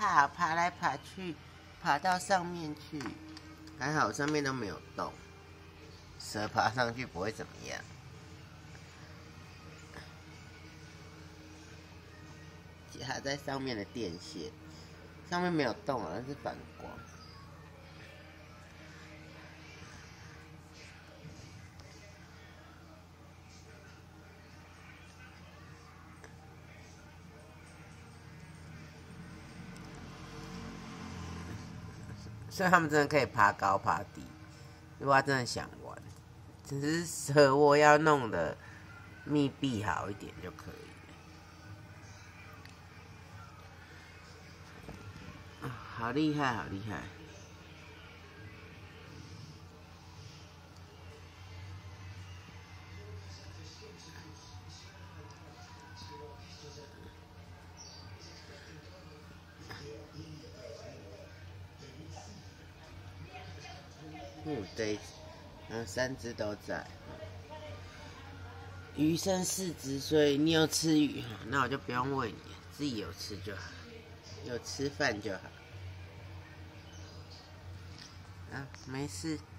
爬来爬去，爬到上面去，还好上面都没有动，蛇爬上去不会怎么样。卡在上面的电线，上面没有动啊，那是反光。所以他们真的可以爬高爬低，如果他真的想玩，只是蛇窝要弄得密闭好一点就可以了。好厉害，好厉害！对，3只都在，鱼剩4只，所以你有吃鱼，那我就不用喂你，自己有吃就好，有吃饭就好。啊，没事。